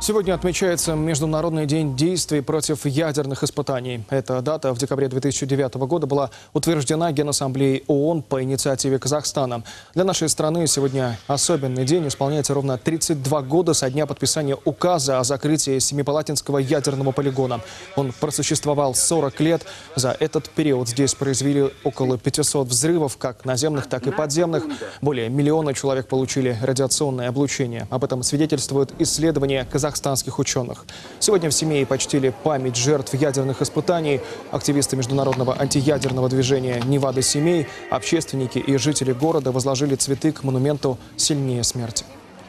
Сегодня отмечается Международный день действий против ядерных испытаний. Эта дата в декабре 2009 года была утверждена Генассамблеей ООН по инициативе Казахстана. Для нашей страны сегодня особенный день. Исполняется ровно 32 года со дня подписания указа о закрытии Семипалатинского ядерного полигона. Он просуществовал 40 лет. За этот период здесь произвели около 500 взрывов, как наземных, так и подземных. Более миллиона человек получили радиационное облучение. Об этом свидетельствуют исследования казахстанских ученых. Сегодня в Семее почтили память жертв ядерных испытаний. Активисты международного антиядерного движения «Невада Семей», общественники и жители города возложили цветы к монументу «Сильнее смерти».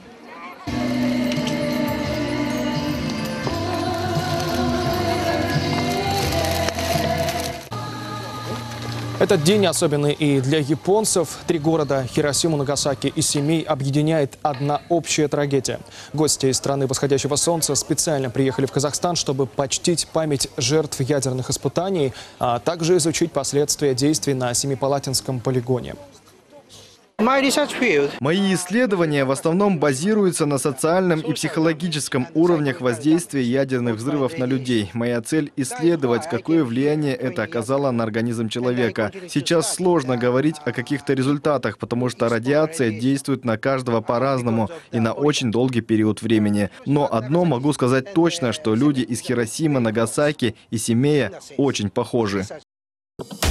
Этот день особенный и для японцев. Три города – Хиросиму, Нагасаки и Семей – объединяет одна общая трагедия. Гости из страны восходящего солнца специально приехали в Казахстан, чтобы почтить память жертв ядерных испытаний, а также изучить последствия действий на Семипалатинском полигоне. Мои исследования в основном базируются на социальном и психологическом уровнях воздействия ядерных взрывов на людей. Моя цель – исследовать, какое влияние это оказало на организм человека. Сейчас сложно говорить о каких-то результатах, потому что радиация действует на каждого по-разному и на очень долгий период времени. Но одно могу сказать точно, что люди из Хиросимы, Нагасаки и Семея очень похожи.